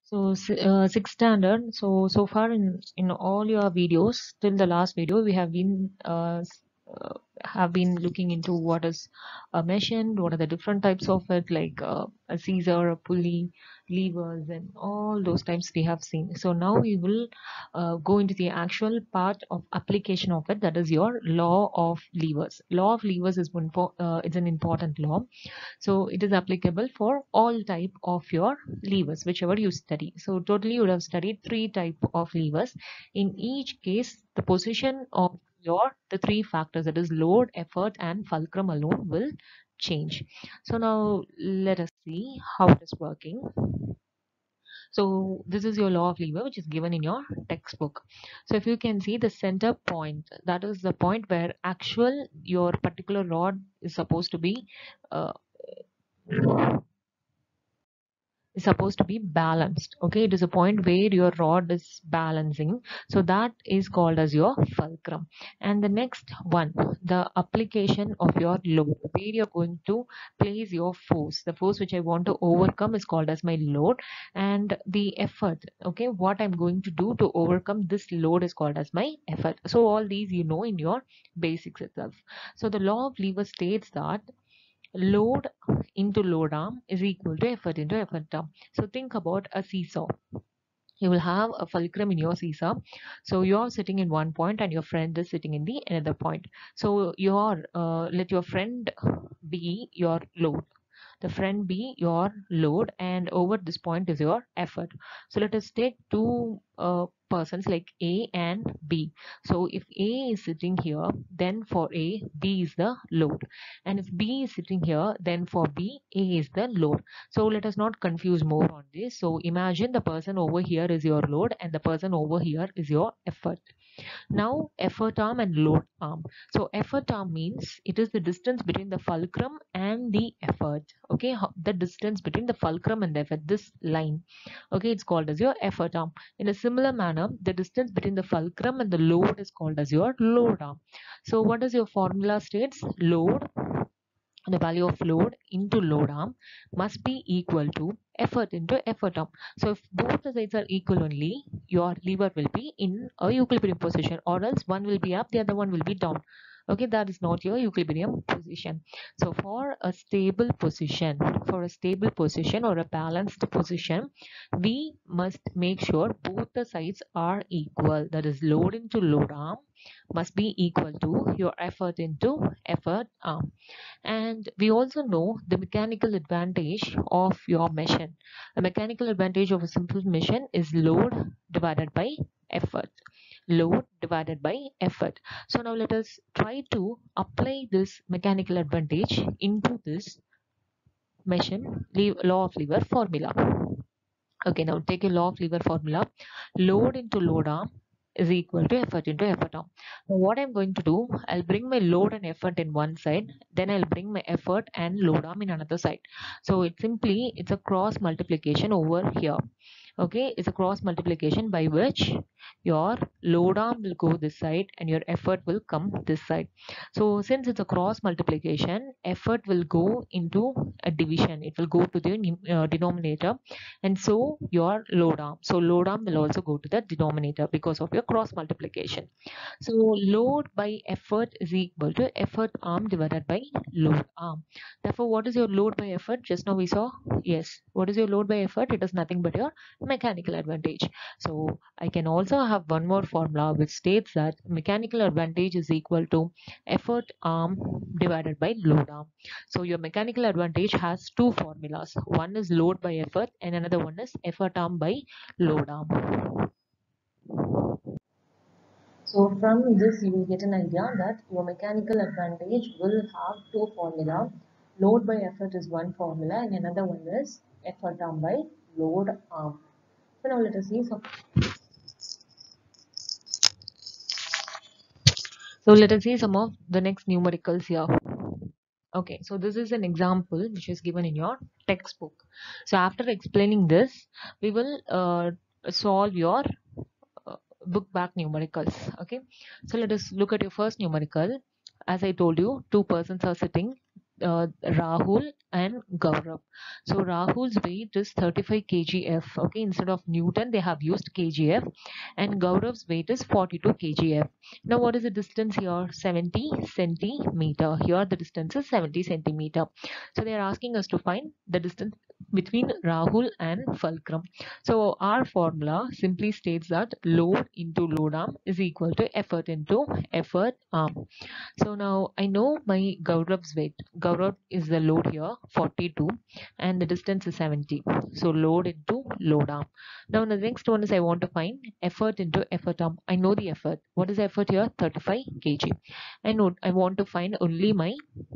So sixth standard. So far in all your videos till the last video, we have been looking into what is a machine, what are the different types of it, like a scissor, a pulley, levers, and all those types we have seen. So now we will go into the actual part of application of it. That is your law of levers. Law of levers is it's an important law, so it is applicable for all type of your levers whichever you study. So totally you would have studied three type of levers. In each case the position of your the three factors, that is load, effort, and fulcrum alone, will change. So now let us see how it is working. So this is your law of lever, which is given in your textbook. So if you can see the center point, that is the point where actual your particular rod is supposed to be uh, balanced. Okay, it is a point where your rod is balancing, so that is called as your fulcrum. And the next one, the application of your load, where you're going to place your force, the force which I want to overcome is called as my load. And the effort, okay, what I'm going to do to overcome this load is called as my effort. So all these you know in your basics itself. So the law of lever states that load into load arm is equal to effort into effort arm. So think about a seesaw. You will have a fulcrum in your seesaw. So you're sitting in one point and your friend is sitting in the another point. So let your friend be your load, the friend be your load, and over this point is your effort. So let us take two persons like A and B. So if A is sitting here, then for A, B is the load, and if B is sitting here, then for B, A is the load. So let us not confuse more on this. So imagine the person over here is your load and the person over here is your effort. Now effort arm and load arm. So effort arm means it is the distance between the fulcrum and the effort. Okay, the distance between the fulcrum and the effort, this line. Okay, it's called as your effort arm. In a similar manner, the distance between the fulcrum and the load is called as your load arm. So what does your formula states? Load, the value of load into load arm, must be equal to effort into effort arm. So if both the sides are equal only, your lever will be in a equilibrium position, or else one will be up, the other one will be down. Okay, that is not your equilibrium position. So for a stable position, or a balanced position, we must make sure both the sides are equal. That is, load into load arm must be equal to your effort into effort arm. And we also know the mechanical advantage of your machine. The mechanical advantage of a simple machine is load divided by effort. Load divided by effort. So now let us try to apply this mechanical advantage into this machine law of lever formula. Okay, now take a law of lever formula. Load into load arm is equal to effort into effort arm. Now what I'm going to do, I'll bring my load and effort in one side, then I'll bring my effort and load arm in another side. So it's a cross multiplication over here. Okay, it's a cross multiplication by which your load arm will go this side and your effort will come this side. So since it's a cross multiplication, effort will go into a division, it will go to the denominator, and so your load arm, will also go to the denominator because of your cross multiplication. So load by effort is equal to effort arm divided by load arm. Therefore, what is your load by effort? Just now we saw, yes, what is your load by effort? It is nothing but your mechanical advantage. So I can also have one more formula which states that mechanical advantage is equal to effort arm divided by load arm. So your mechanical advantage has two formulas. One is load by effort and another one is effort arm by load arm. So from this you will get an idea that your mechanical advantage will have two formula. Load by effort is one formula and another one is effort arm by load arm. So now let us see some of the next numericals here. Okay, so this is an example which is given in your textbook. So after explaining this, we will solve your uh, book back numericals. Okay, so let us look at your first numerical. As I told you, two persons are sitting. Rahul and Gaurav. So Rahul's weight is 35 kgf. Okay, instead of Newton, they have used kgf, and Gaurav's weight is 42 kgf. Now, what is the distance here? 70 centimeter. Here, the distance is 70 centimeter. So they are asking us to find the distance between Rahul and fulcrum. So our formula simply states that load into load arm is equal to effort into effort arm. So now I know my Gaurav's weight. Gaurav is the load here, 42, and the distance is 70. So load into load arm. Now the next one is I want to find effort into effort arm. I know the effort. What is the effort here? 35 kg. I want to find only my,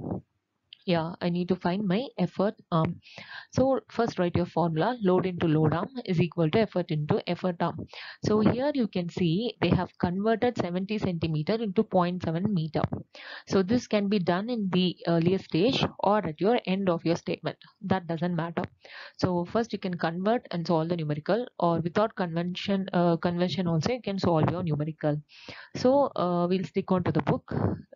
I need to find my effort arm. So first write your formula. Load into load arm is equal to effort into effort arm. So here you can see they have converted 70 centimeter into 0.7 meter. So this can be done in the earlier stage or at your end of your statement. That doesn't matter. So first you can convert and solve the numerical, or without convention also you can solve your numerical. So we'll stick on to the book.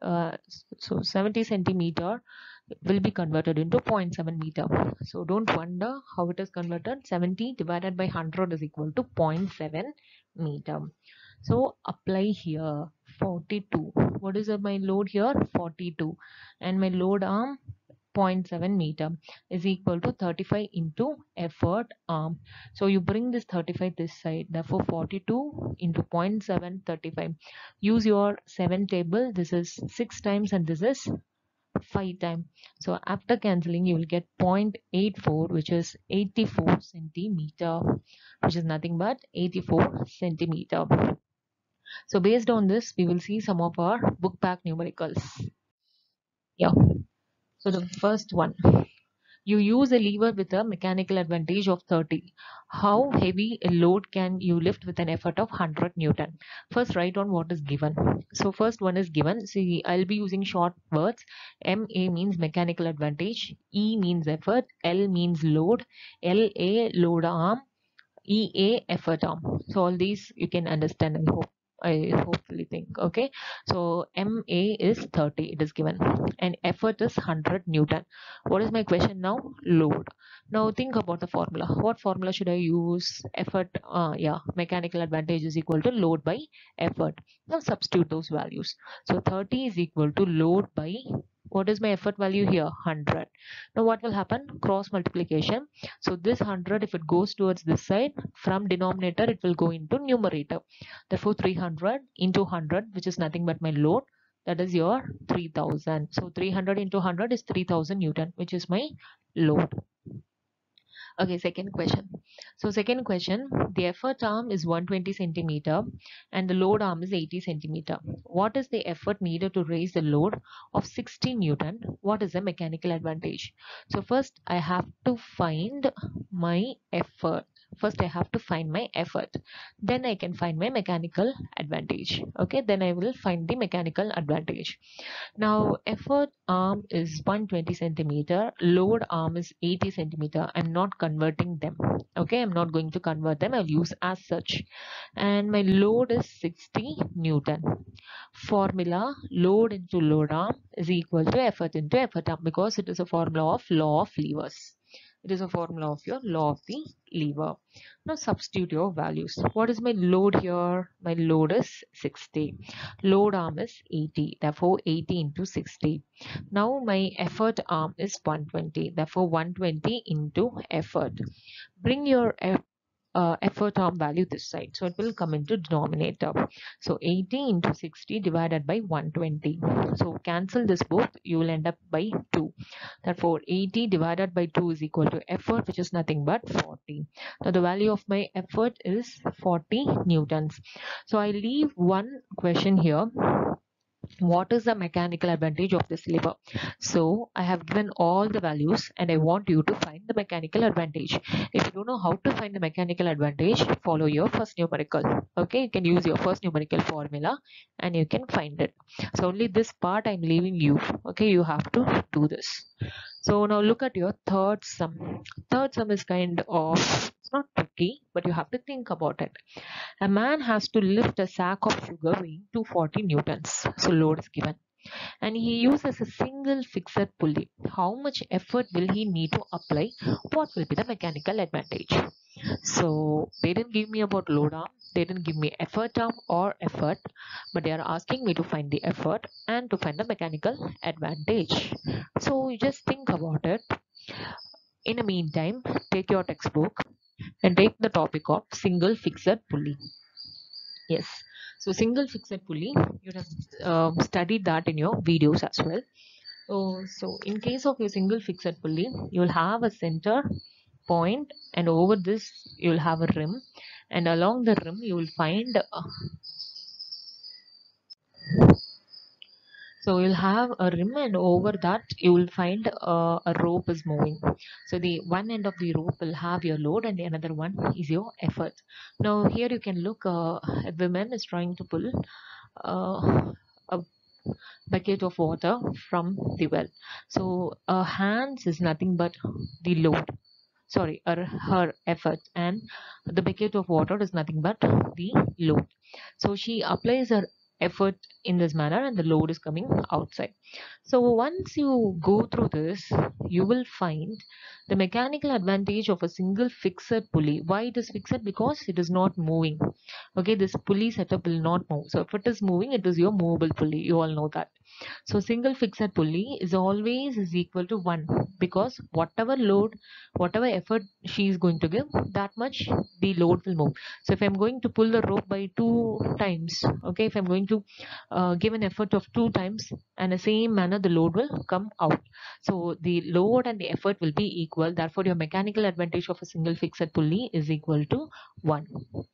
So 70 centimeter will be converted into 0.7 meter. So don't wonder how it is converted. 70 divided by 100 is equal to 0.7 meter. So apply here 42. What is my load here? 42. And my load arm 0.7 meter is equal to 35 into effort arm. So you bring this 35 this side. Therefore 42 into 0.7, 35. Use your 7 table. This is 6 times and this is 5 times. So after cancelling, you will get 0.84, which is 84 centimeter, which is nothing but 84 centimeter. So based on this, we will see some of our book pack numericals. Yeah. So the first one, you use a lever with a mechanical advantage of 30. How heavy a load can you lift with an effort of 100 Newton? First, write on what is given. So first one is given. See, I'll be using short words. MA means mechanical advantage. E means effort. L means load. LA load arm. EA effort arm. So all these you can understand, I hopefully think. Okay, so MA is 30, it is given, and effort is 100 Newton. What is my question now? Load. Now think about the formula. What formula should I use? Effort, mechanical advantage is equal to load by effort. Now substitute those values. So 30 is equal to load by, what is my effort value here? 100. Now what will happen? Cross multiplication. So this 100, if it goes towards this side, from denominator it will go into numerator. Therefore 300 into 100, which is nothing but my load, that is your 3000. So 300 into 100 is 3000 Newton, which is my load. Okay, second question. So second question, the effort arm is 120 centimeter and the load arm is 80 centimeter. What is the effort needed to raise the load of 60 Newton? What is the mechanical advantage? So first I have to find my effort. First I have to find my effort. Then I can find my mechanical advantage. Okay, then I will find the mechanical advantage. Now effort arm is 120 centimeter, load arm is 80 centimeter. I'm not converting them. Okay, I'm not going to convert them. I'll use as such. And my load is 60 Newton. Formula, load into load arm is equal to effort into effort arm, because it is a formula of law of levers. It is a formula of your law of the lever. Now substitute your values. What is my load here? My load is 60. Load arm is 80. Therefore 80 into 60. Now my effort arm is 120. Therefore 120 into effort. Bring your effort arm value this side. So it will come into denominator. So 80 into 60 divided by 120. So cancel this both. You will end up by 2. Therefore 80 divided by 2 is equal to effort, which is nothing but 40. Now the value of my effort is 40 newtons. So I leave one question here. What is the mechanical advantage of this lever? So I have given all the values and I want you to find the mechanical advantage. If you don't know how to find the mechanical advantage, follow your first numerical. Okay, you can use your first numerical formula and you can find it. So only this part I'm leaving you. Okay, you have to do this. So now look at your third sum. Third sum is kind of, it's not tricky, but you have to think about it. A man has to lift a sack of sugar weighing 240 newtons. So load is given. and he uses a single fixed pulley. How much effort will he need to apply? What will be the mechanical advantage? So they didn't give me about load arm, they didn't give me effort arm or effort, but they are asking me to find the effort and to find the mechanical advantage. So you just think about it. In the meantime, take your textbook and take the topic of single fixed pulley. Yes. So single fixed pulley, you have studied that in your videos as well. So in case of your single fixed pulley, you will have a center point, and over this you will have a rim, and along the rim you will find so you'll have a rim, and over that you will find a rope is moving. So the one end of the rope will have your load and the another one is your effort. Now here you can look, a woman is trying to pull a bucket of water from the well. So hands is nothing but the load, sorry, her effort, and the bucket of water is nothing but the load. So she applies her effort in this manner and the load is coming outside. So once you go through this, you will find the mechanical advantage of a single fixed pulley. Why it is fixed? Because it is not moving. Okay, this pulley setup will not move. So if it is moving, it is your movable pulley. You all know that. So single fixed pulley is always is equal to 1, because whatever load, whatever effort she is going to give, that much the load will move. So if I'm going to pull the rope by 2 times, okay, if I'm going to give an effort of 2 times, and the same manner the load will come out. So the load and the effort will be equal. Therefore, your mechanical advantage of a single fixed pulley is equal to 1.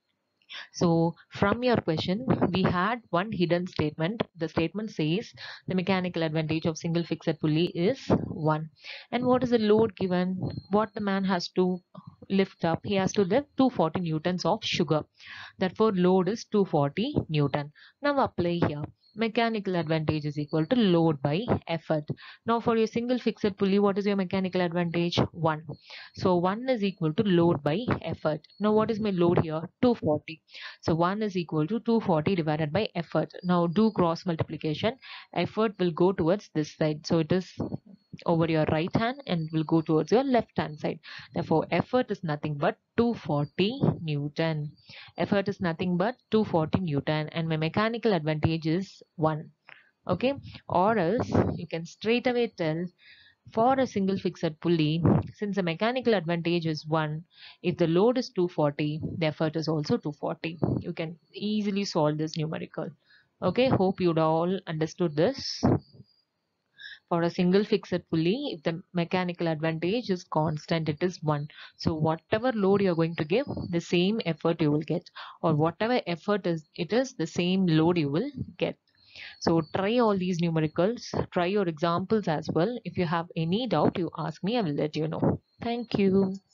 So from your question, we had one hidden statement. The statement says the mechanical advantage of single fixed pulley is 1. And what is the load given? What the man has to lift up? He has to lift 240 newtons of sugar. Therefore, load is 240 Newton. Now apply here. Mechanical advantage is equal to load by effort. Now for your single fixed pulley, what is your mechanical advantage? 1. So 1 is equal to load by effort. Now what is my load here? 240. So 1 is equal to 240 divided by effort. Now do cross multiplication. Effort will go towards this side. So it is over your right hand and will go towards your left hand side. Therefore, effort is nothing but 240 Newton. Effort is nothing but 240 Newton, and my mechanical advantage is 1. Okay, or else you can straight away tell, for a single fixed pulley, since the mechanical advantage is 1, if the load is 240, the effort is also 240. You can easily solve this numerical. Okay, hope you'd all understood this. For a single fixed pulley, if the mechanical advantage is constant, it is 1. So whatever load you're going to give, the same effort you will get, or whatever effort is it is, the same load you will get. So try all these numericals, try your examples as well. If you have any doubt, you ask me, I will let you know. Thank you.